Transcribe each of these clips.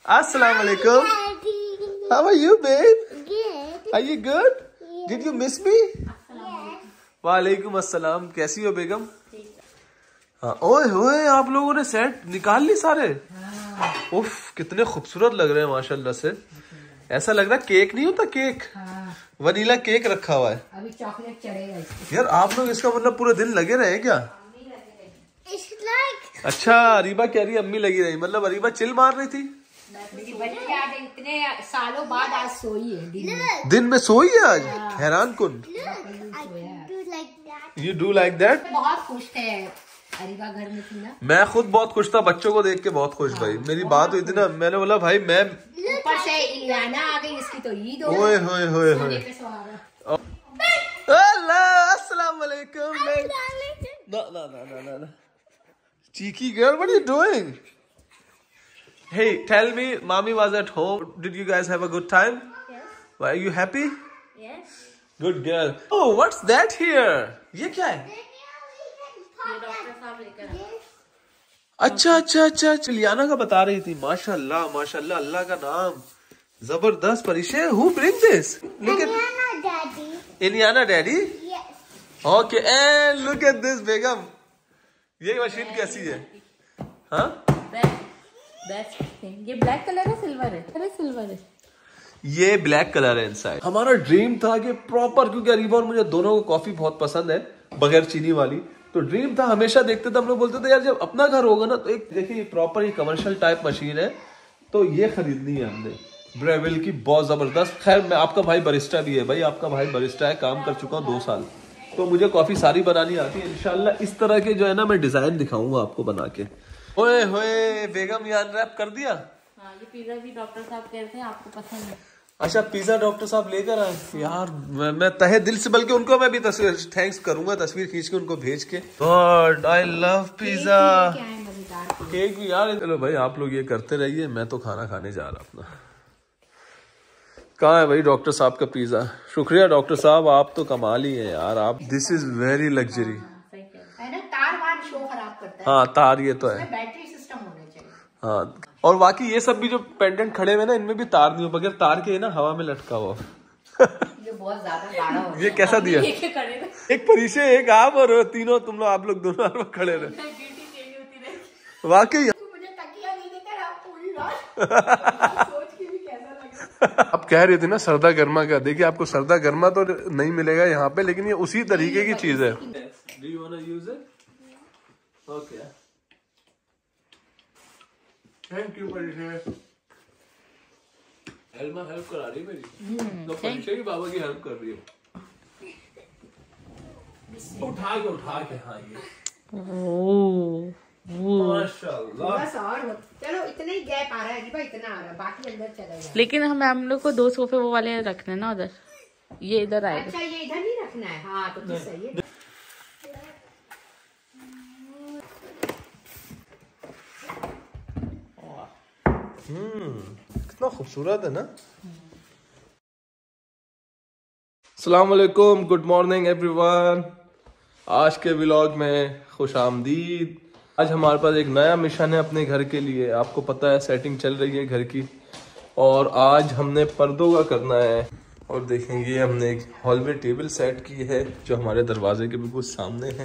Assalamu alaikum. How are you, babe? Good. Are you good? Did you miss me? वालेकुम अस्सलाम. कैसी हो बेगम? हाँ. ओए होए, आप लोगों ने सेट निकाल ली सारे? उफ, कितने खूबसूरत लग रहे हैं माशाल्लाह से. ऐसा लग रहा है केक नहीं होता, केक वनीला केक रखा हुआ है. अभी चॉकलेट चढ़ेगा इसको. यार आप लोग इसका मतलब पूरे दिन लगे रहे क्या? Like... अच्छा, अरीबा कह रही अम्मी लगी रही, मतलब अरीबा चिल मार रही थी. इतने सालों बाद आज सोई है दिन में सोई है आज. हैरान कुन. You do like that? बहुत खुश थे अरीबा घर में थी ना. मैं खुद बहुत खुश था, बच्चों को देख के बहुत खुश भाई. मेरी बात हुई थी ना, मैंने बोला भाई मैं ऊपर से इलियाना आ गई, इसकी तो ईद हो ओए होए होए होए. अस्सलाम वालेकुम. ना ना ना ना ना ना. Cheeky girl, what are you doing? Hey, tell me, mommy was at home. Did you guys have a good time? Yes. Are you happy? Yes. Good girl. Oh, what's that here? ये क्या है? अच्छा अच्छा अच्छा, लियाना का बता रही थी. माशाल्लाह माशाल्लाह, अल्लाह का नाम. जबरदस्त. परिशे, who bring this? Look at Daddy. Iliana daddy. Yes. Okay, and look at this बेगम. ये मशीन कैसी है? हाँ? Best thing. ये ब्लैक कलर है सिल्वर है? अरे सिल्वर है. ये ब्लैक कलर है इनसाइड. हमारा ड्रीम था कि प्रॉपर, क्योंकि अरीबा और मुझे दोनों को कॉफी बहुत पसंद है बगैर चीनी वाली, तो ड्रीम था. हमेशा देखते थे हम लोग, बोलते थे यार जब अपना घर होगा ना तो एक देखिए प्रॉपर ये कमर्शियल टाइप मशीन है, तो ये खरीदनी है हमने. ब्रेविल की बहुत जबरदस्त. खैर मैं, आपका भाई बरिस्टा भी है भाई, आपका भाई बरिस्टा है, काम कर चुका हूँ 2 साल, तो मुझे कॉफी सारी बनानी आती है. इंशाल्लाह इस तरह के जो है ना मैं डिजाइन दिखाऊंगा आपको बना के. ओए होए बेगम, ये अनरैप कर दिया. हाँ, ये पिज्जा भी डॉक्टर साहब कहते हैं आपको पसंद है. अच्छा, पिज्जा डॉक्टर साहब लेकर आए. यार मैं तहे दिल से, बल्कि उनको मैं भी तस्वीर थैंक्स करूंगा, तस्वीर खींच के उनको भेज के. God I love pizza. Cake भी यार. चलो भाई आप लोग ये करते रहिए, मैं तो खाना खाने जा रहा अपना. कहाँ है भाई डॉक्टर साहब का पिज्जा? शुक्रिया डॉक्टर साहब, आप तो कमाल ही है यार. आप, दिस इज वेरी लग्जरी. है ना, तार वार शो खराब करता है. हाँ तार, ये तो है. बैटरी सिस्टम होना चाहिए. हाँ, और बाकी ये सब भी जो पेंडेंट खड़े हुए ना, इनमें भी तार नहीं हो, बगैर तार के ना हवा में लटका हुआ. जो बहुत ज्यादा गाढ़ा हो. ये कैसा दिया? एक परिशे, एक आप, और तीनों तुम लोग, आप लोग दोनों खड़े रहे. वाकई मुझे तकिया नहीं देकर आप पूरी रात सोच के भी कैसा लगा. आप कह रहे थे ना सर्दा गर्मा का. देखिए आपको सर्दा गर्मा तो नहीं मिलेगा यहाँ पे, लेकिन ये उसी तरीके की चीज है. Do you wanna use it? Okay. Thank you परिशे. एल्मा हेल्प करा रही है मेरी, तो परिशे की बाबा की हेल्प कर रही है. उठा के हाँ ये. माशाल्लाह. बस और चलो, इतना ही गैप आ रहा है भाई, इतना आ रहा है, बाकी अंदर चला जाए. लेकिन हम लोग को 2 सोफे वो वाले रखने ना उधर, ये इधर आएगा. अच्छा, ये इधर नहीं रखना है. हाँ तो सही है. कितना खूबसूरत है ना. अस्सलाम वालेकुम, गुड मॉर्निंग एवरीवन. आज के व्लॉग में खुश आमदीद. आज हमारे पास एक नया मिशन है अपने घर के लिए. आपको पता है सेटिंग चल रही है घर की, और आज हमने पर्दों का करना है. और देखेंगे हमने एक हॉलवे टेबल सेट की है जो हमारे दरवाजे के बिल्कुल सामने है.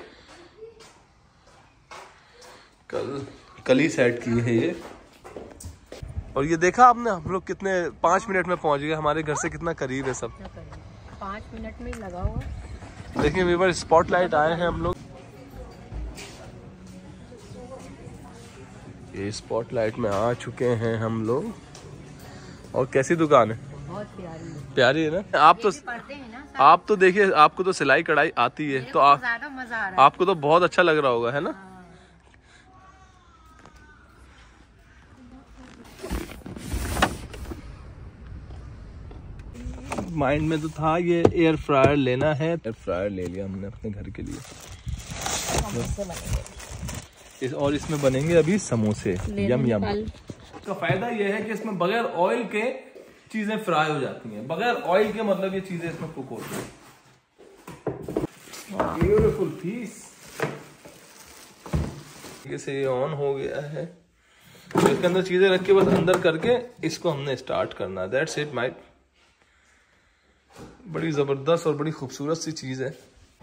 कल ही सेट की है ये. और ये देखा आपने, हम लोग कितने 5 मिनट में पहुंच गए. हमारे घर से कितना करीब है सब. 5 मिनट में लगा हुआ. देखिए वीवर, स्पॉटलाइट आए हैं हम लोग. ये स्पॉटलाइट में आ चुके हैं हम लोग. और कैसी दुकान है? बहुत प्यारी है ना. आप तो देखिए, आपको तो सिलाई कढ़ाई आती है, तो ज्यादा मजा आ रहा है. आपको तो बहुत अच्छा लग रहा होगा, है ना. माइंड में तो था ये एयर फ्रायर लेना है. एयर फ्रायर ले लिया हमने अपने घर के लिए. और इसमें बनेंगे अभी समोसे. यम यम. इसका फायदा ये है कि इसमें बगैर ऑयल के चीजें फ्राई हो जाती हैं. बगैर ऑयल के मतलब ये चीजें इसमें कुक होती हैं. Beautiful piece. ये से ऑन हो गया है. तो इसके अंदर चीजें रख के बस अंदर करके इसको हमने स्टार्ट करना। That's it might. बड़ी जबरदस्त और बड़ी खूबसूरत सी चीज है।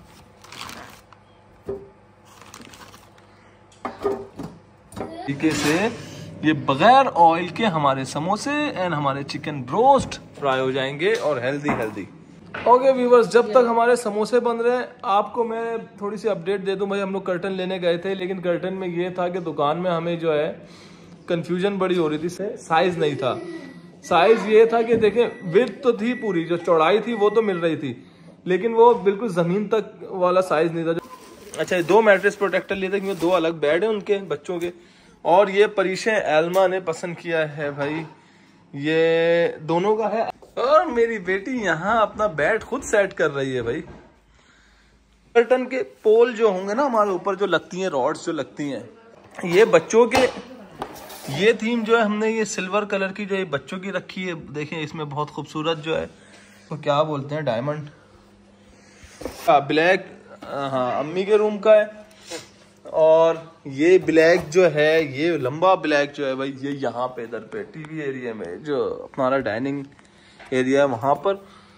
तरीके से ये बगैर ऑयल के हमारे समोसे एंड हमारे चिकन ब्रोस्ट फ्राई हो जाएंगे और हेल्दी हेल्दी। ओके व्यूवर्स, जब तक हमारे समोसे बन रहे हैं आपको मैं थोड़ी सी अपडेट दे दूं। भाई हम लोग कर्टन लेने गए थे, लेकिन कर्टन में ये था कि दुकान में हमें जो है कंफ्यूजन बड़ी हो रही थी, साइज नहीं था। साइज ये था कि देखें विड्थ तो थी पूरी, जो चौड़ाई थी वो तो मिल रही थी, लेकिन वो बिल्कुल जमीन तक वाला साइज नहीं था। अच्छा, ये 2 मैट्रेस प्रोटेक्टर लिए थे क्योंकि 2 अलग बेड है उनके बच्चों के। और ये परिशे एल्मा ने पसंद किया है भाई, ये दोनों का है। और मेरी बेटी यहाँ अपना बेड खुद सेट कर रही है भाई। कर्टन के पोल जो होंगे ना हमारे ऊपर जो लगती हैं, रॉड्स जो लगती हैं, ये बच्चों के, ये थीम जो है हमने ये सिल्वर कलर की जो ये बच्चों की रखी है। देखें इसमें बहुत खूबसूरत जो है तो क्या बोलते हैं, डायमंड ब्लैक, हाँ अम्मी के रूम का है। और ये ब्लैक जो है, ये लंबा ब्लैक जो है भाई, ये यहाँ पे इधर पे टीवी एरिया में जो हमारा डाइनिंग एरिया है वहां पर।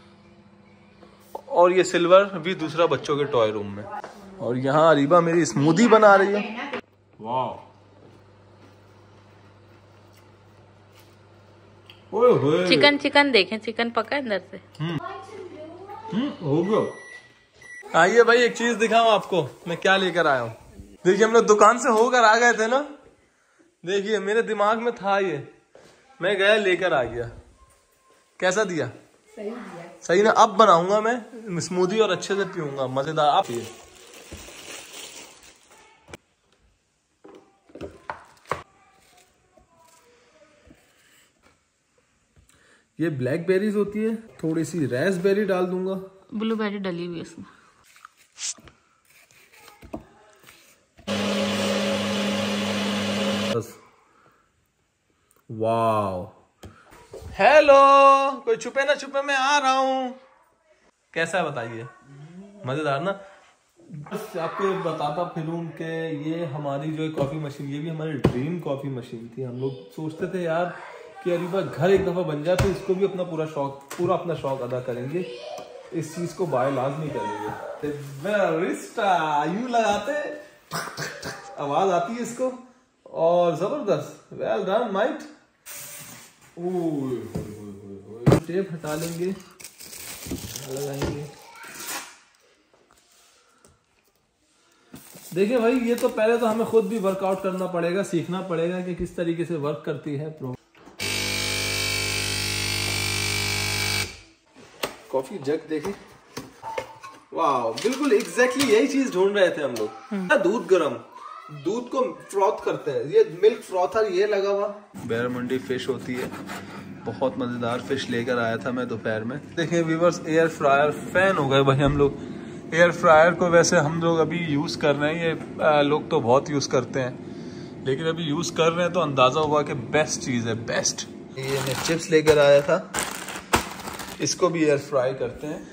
और ये सिल्वर भी दूसरा बच्चों के टॉय रूम में। और यहाँ अरीबा मेरी स्मूदी बना रही है। वाह, चिकन चिकन देखें, चिकन पका अंदर से। हो गया। आइए भाई एक चीज दिखाऊं आपको मैं क्या लेकर आया हूँ। देखिए हम लोग दुकान से होकर आ गए थे ना, देखिए मेरे दिमाग में था ये, मैं गया लेकर आ गया। कैसा दिया? सही दिया। सही ना? अब बनाऊंगा मैं स्मूदी और अच्छे से पीऊंगा, मजेदार। आप पिए। ये ब्लैकबेरीज होती है, थोड़ी सी रास्पबेरी डाल दूंगा, ब्लूबेरी डली हुई इसमें। वाओ, हेलो, कोई छुपे ना छुपे मैं आ रहा हूं। कैसा है बताइए? मजेदार ना? बस आपको बताता फिरूं कि ये हमारी जो कॉफी मशीन, ये भी हमारी ड्रीम कॉफी मशीन थी। हम लोग सोचते थे यार कि अरीबा घर एक दफा बन जाए तो इसको भी अपना पूरा अपना शौक अदा करेंगे, इस चीज को बाय लाजमी करेंगे। यूं लगाते आवाज आती है इसको और जबरदस्त। Well done might. टेप हटा लेंगे, लगाएंगे। देखिए भाई, ये तो पहले तो हमें खुद भी वर्कआउट करना पड़ेगा, सीखना पड़ेगा कि किस तरीके से वर्क करती है कॉफी जग। देखिए वाह, बिल्कुल एग्जैक्टली यही चीज ढूंढ रहे थे हम लोग। दूध गरम, दूध को फ्रॉथ करते हैं, ये मिल्क फ्रॉथर ये लगा हुआ। बैरमुंडी फिश होती है, बहुत मजेदार फिश लेकर आया था मैं दोपहर में। देखिए व्यूअर्स, एयर फ्रायर फैन हो गए भाई हम लोग। एयर फ्रायर को वैसे हम लोग अभी यूज कर रहे हैं, ये लोग तो बहुत यूज करते हैं, लेकिन अभी यूज कर रहे हैं तो अंदाजा हुआ कि बेस्ट चीज है, बेस्ट। ये मैं चिप्स लेकर आया था, इसको भी एयर फ्राई करते हैं।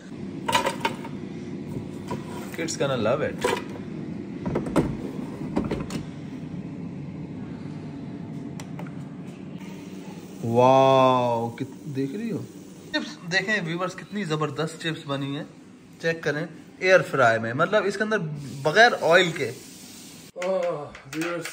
किड्स गonna लव इट। वाओ, देख रही हो चिप्स? देखें व्यूवर्स कितनी जबरदस्त चिप्स बनी है, चेक करें। एयर फ्राई में, मतलब इसके अंदर बगैर ऑयल के। व्यूवर्स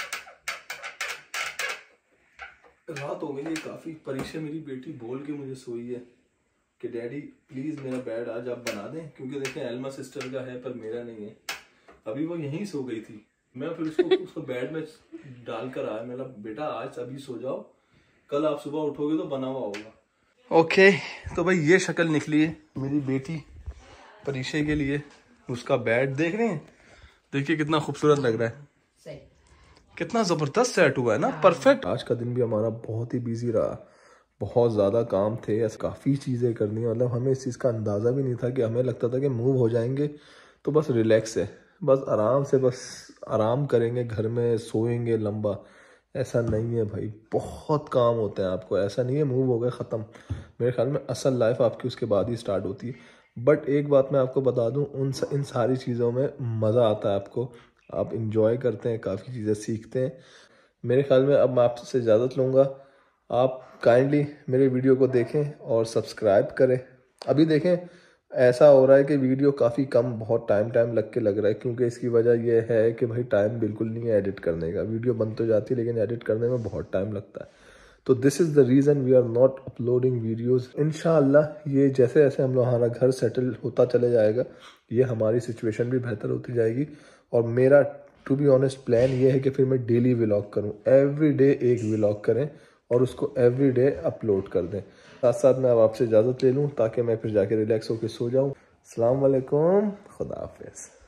रात हो गई है काफी, परीक्षा मेरी बेटी बोल के मुझे सोई है कि डैडी प्लीज मेरा बेड आज आप बना दें, क्योंकि देखें एल्मा सिस्टर का है पर मेरा नहीं है। अभी वो यहीं सो गई थी, मैं फिर उसको बेड में डाल कर आया। मेरा बेटा आज अभी सो जाओ, कल आप सुबह उठोगे तो बना हुआ होगा। ओके तो भाई ये शक्ल निकली है मेरी बेटी परीक्षा के लिए। उसका बेड देख रहे हैं, देखिए कितना खूबसूरत लग रहा है, सही। कितना जबरदस्त सेट हुआ है ना, परफेक्ट। आज का दिन भी हमारा बहुत ही बिजी रहा, बहुत ज्यादा काम थे, ऐसे काफी चीजें करनी है। मतलब हमें इस चीज का अंदाजा भी नहीं था कि हमें लगता था कि मूव हो जाएंगे तो बस रिलैक्स है, बस आराम से बस आराम करेंगे घर में, सोएंगे लंबा। ऐसा नहीं है भाई, बहुत काम होता है आपको। ऐसा नहीं है मूव हो गए ख़त्म। मेरे ख्याल में असल लाइफ आपकी उसके बाद ही स्टार्ट होती है। बट एक बात मैं आपको बता दूं, इन सारी चीज़ों में मज़ा आता है आपको, आप इंजॉय करते हैं, काफ़ी चीज़ें सीखते हैं। मेरे ख्याल में अब मैं आपसे इजाज़त लूँगा। आप काइंडली मेरे वीडियो को देखें और सब्सक्राइब करें। अभी देखें ऐसा हो रहा है कि वीडियो काफ़ी कम, बहुत टाइम लग रहा है, क्योंकि इसकी वजह यह है कि भाई टाइम बिल्कुल नहीं है एडिट करने का। वीडियो बन तो जाती है लेकिन एडिट करने में बहुत टाइम लगता है। तो this is the reason we are not uploading videos. इंशाअल्लाह ये जैसे जैसे हम लोग हमारा घर सेटल होता चले जाएगा, ये हमारी सिचुएशन भी बेहतर होती जाएगी। और मेरा टू बी ऑनेस्ट प्लान ये है कि फिर मैं डेली व्लॉग करूँ, एवरी डे एक व्लॉग करें और उसको एवरी डे अपलोड कर दें। साथ साथ मैं अब आपसे इजाज़त ले लूँ ताकि मैं फिर जाके रिलैक्स होकर सो जाऊँ। अस्सलाम वालेकुम, खुदा हाफिज़।